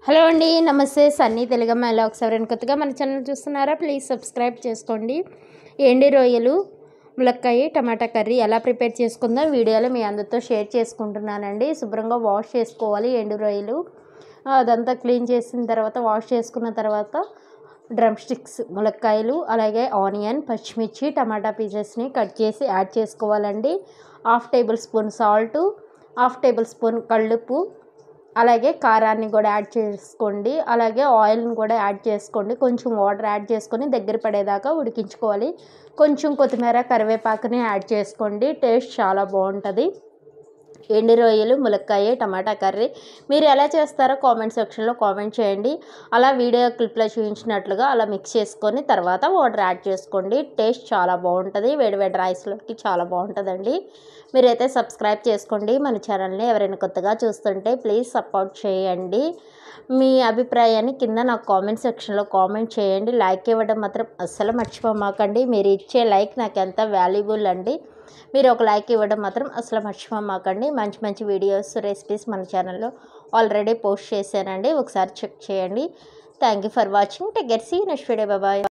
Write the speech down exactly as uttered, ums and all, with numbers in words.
Hello అండి, నమస్తే. సన్నీ తెలుగమ్మ ఎలా ఒకసారి కొత్తగా మన ఛానల్ చూస్తున్నారా? ప్లీజ్ సబ్స్క్రైబ్ చేసుకోండి. ఎండి రొయ్యలు, ములక్కాయ, టమాటా కర్రీ ఎలా ప్రిపేర్ చేసుకుందాం వీడియోలో మీ అందరితో షేర్ చేసుకుంటున్నానండి. శుభ్రంగా వాష్ చేసుకోవాలి ఎండు రొయ్యలు. అదంతా క్లీన్ చేసిన తర్వాత వాష్ చేసుకున్న తర్వాత డ్రమ్ స్టిక్స్ ములక్కాయలు, అలాగే ఆనియన్, పచ్చిమిర్చి, టమాటా పీసెస్ని కట్ చేసి యాడ్ చేసుకోవాలండి. Half tablespoon salt, half tablespoon కల్లుప్పు, అలాగే కారాన్ని కూడా యాడ్ చేసుకోండి. అలాగే ఆయిల్ని కూడా యాడ్ చేసుకోండి. కొంచెం వాటర్ యాడ్ చేసుకొని దగ్గర పడేదాకా ఉడికించుకోవాలి. కొంచెం కొత్తిమీర, కరివేపాకుని యాడ్ చేసుకోండి. టేస్ట్ చాలా బాగుంటుంది. ఎండు రొయ్యలు, ములక్కాయ, టమాటా కర్రీ మీరు ఎలా చేస్తారో కామెంట్ సెక్షన్లో కామెంట్ చేయండి. అలా వీడియో క్లిప్లో చూపించినట్లుగా అలా మిక్స్ చేసుకొని తర్వాత వాటర్ యాడ్ చేసుకోండి. టేస్ట్ చాలా బాగుంటుంది. వేడివేడి రైస్లోకి చాలా బాగుంటుందండి. మీరైతే సబ్స్క్రైబ్ చేసుకోండి మన ఛానల్ని. ఎవరైనా కొత్తగా చూస్తుంటే ప్లీజ్ సపోర్ట్ చేయండి. మీ అభిప్రాయాన్ని కింద నాకు కామెంట్ సెక్షన్లో కామెంట్ చేయండి. లైక్ ఇవ్వడం మాత్రం అస్సలు మర్చిపోమాకండి. మీరు ఇచ్చే లైక్ నాకు ఎంత వాల్యుబుల్ అండి. మీరు ఒక లైక్ ఇవ్వడం మాత్రం అసలు మర్చిపోమాకండి. మంచి మంచి వీడియోస్, రెసిపీస్ మన ఛానల్లో ఆల్రెడీ పోస్ట్ చేశానండి. ఒకసారి చెక్ చేయండి. Thank you for watching. Take care. See you next video. Bye.